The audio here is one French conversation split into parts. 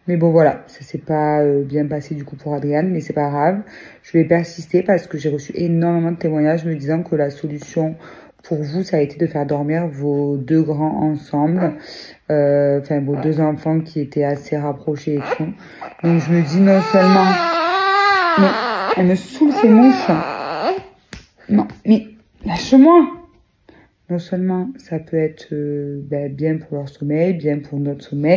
Mais bon, voilà, ça s'est pas bien passé du coup pour Adriane, mais c'est pas grave. Je vais persister parce que j'ai reçu énormément de témoignages me disant que la solution pour vous, ça a été de faire dormir vos deux grands ensemble. Enfin, vos deux enfants qui étaient assez rapprochés et tout. Donc je me dis non seulement... Mais elle me saoule ces mouches. Non, mais lâche-moi. Non seulement ça peut être bien pour leur sommeil, bien pour notre sommeil.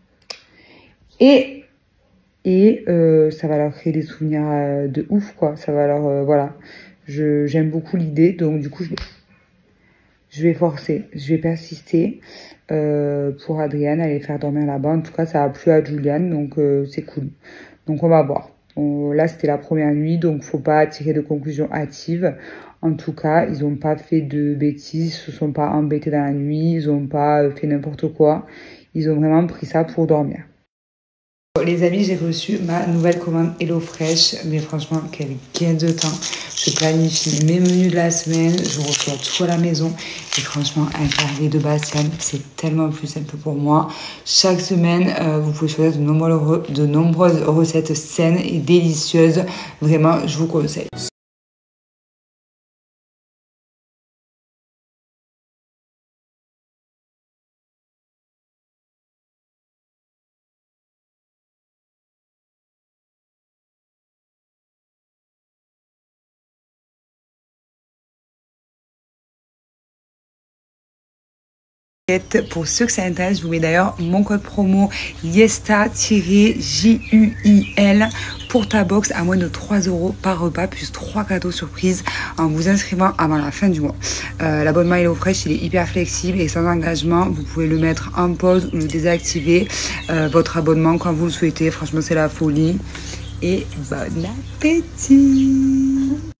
Et ça va leur créer des souvenirs de ouf, quoi. Ça va leur... voilà. J'aime beaucoup l'idée. Donc, du coup, je vais forcer. Je vais persister pour Adriane, aller faire dormir là-bas. En tout cas, ça a plu à Juliane. Donc, c'est cool. Donc, on va voir. Là, c'était la première nuit. Donc, faut pas tirer de conclusions hâtives. En tout cas, ils n'ont pas fait de bêtises. Ils se sont pas embêtés dans la nuit. Ils n'ont pas fait n'importe quoi. Ils ont vraiment pris ça pour dormir. Les amis, j'ai reçu ma nouvelle commande HelloFresh, mais franchement, quel gain de temps. Je planifie mes menus de la semaine, je reçois tout à la maison. Et franchement, un carré de Bastien, c'est tellement plus simple pour moi. Chaque semaine, vous pouvez choisir de nombreuses recettes saines et délicieuses. Vraiment, je vous conseille. Pour ceux que ça intéresse, je vous mets d'ailleurs mon code promo YESTA-JUIL pour ta box à moins de 3 € par repas, plus 3 cadeaux surprises en vous inscrivant avant la fin du mois. L'abonnement HelloFresh, il est hyper flexible et sans engagement. Vous pouvez le mettre en pause ou le désactiver, votre abonnement quand vous le souhaitez. Franchement, c'est la folie. Et bon appétit!